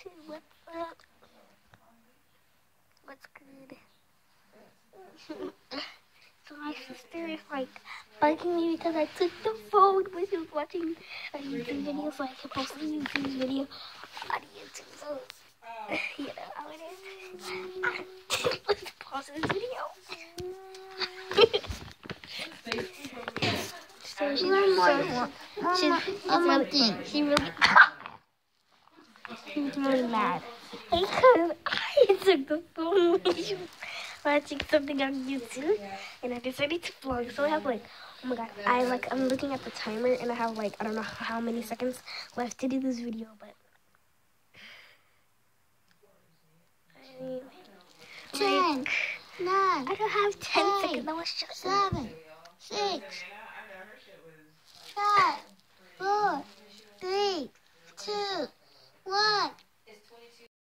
YouTube, what's up? What's good? So my sister is like bugging me because I took the phone when she was watching a YouTube video, so I can post a YouTube video on YouTube. So you know how it is. Let's pause this video. So she's really mad because I took the phone when she was watching something on YouTube, and I decided to vlog. So I have like, oh my god, I'm looking at the timer, and I have like, I don't know how many seconds left to do this video, but 10, 9, I don't have 10 8, seconds. That was just 7, 6, 5, 4, 3, 2, 1.